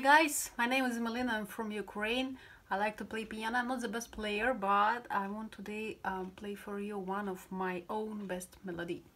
guys, my name is Emmelinna. I'm from Ukraine. I like to play piano. I'm not the best player, but I want today play for you one of my own best melody.